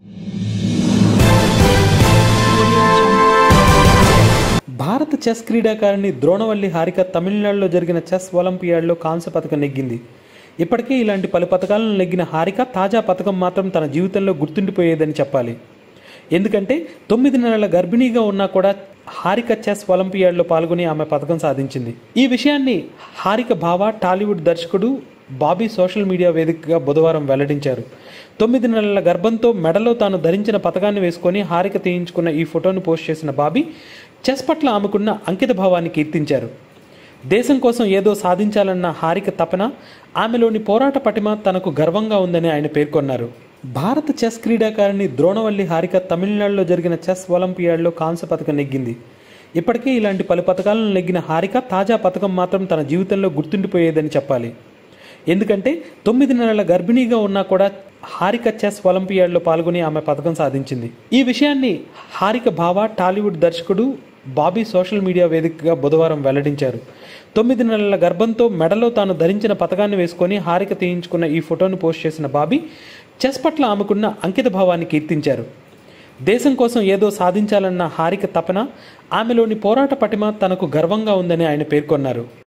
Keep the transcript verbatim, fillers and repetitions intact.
భారత చెస్ క్రీడాకారిణి ద్రోణవల్లి హారిక తమిళనాడులో జరిగిన చెస్ ఒలింపియాడ్లో కాంస్య పథకం నెగ్గింది. ఇప్పటికే ఇలాంటి పలు పథకాలను నెగ్గిన హారిక తాజా పథకం మాత్రం తన జీవితంలో గుర్తుండిపోయేదని చెప్పాలి. ఎందుకంటే తొమ్మిది నెలల గర్భిణీగా ఉన్నా కూడా హారిక చెస్ ఒలింపియాడ్లో పాల్గొని ఆమె పథకం సాధించింది. ఈ విషయాన్ని హారిక బావ టాలీవుడ్ దర్శకుడు బాబీ సోషల్ మీడియా వేదికగా బుధవారం వెల్లడించారు. తొమ్మిది నెలల గర్భంతో మెడలో తాను ధరించిన పథకాన్ని వేసుకొని హారిక తీయించుకున్న ఈ ఫోటోను పోస్ట్ చేసిన బాబీ చెస్ పట్ల ఆమెకున్న అంకిత భావాన్ని కీర్తించారు. దేశం కోసం ఏదో సాధించాలన్న హారిక తపన, ఆమెలోని పోరాట పటిమ తనకు గర్వంగా ఉందని ఆయన పేర్కొన్నారు. భారత చెస్ క్రీడాకారిణి ద్రోణవల్లి హారిక తమిళనాడులో జరిగిన చెస్ ఒలింపియాడ్లో కాంస్య పథకం నెగ్గింది. ఇప్పటికే ఇలాంటి పలు పథకాలను నెగ్గిన హారిక తాజా పథకం మాత్రం తన జీవితంలో గుర్తుండిపోయేదని చెప్పాలి. ఎందుకంటే తొమ్మిది నెలల గర్భిణీగా ఉన్నా కూడా హారిక చెస్ ఒలింపియాడ్లో పాల్గొని ఆమె పథకం సాధించింది. ఈ విషయాన్ని హారిక బావ టాలీవుడ్ దర్శకుడు బాబీ సోషల్ మీడియా వేదికగా బుధవారం వెల్లడించారు. తొమ్మిది నెలల గర్భంతో మెడలో తాను ధరించిన పథకాన్ని వేసుకొని హారిక తీయించుకున్న ఈ ఫోటోను పోస్ట్ చేసిన బాబీ చెస్ పట్ల ఆమెకున్న అంకిత భావాన్ని కీర్తించారు. దేశం కోసం ఏదో సాధించాలన్న హారిక తపన, ఆమెలోని పోరాట పటిమ తనకు గర్వంగా ఉందని ఆయన పేర్కొన్నారు.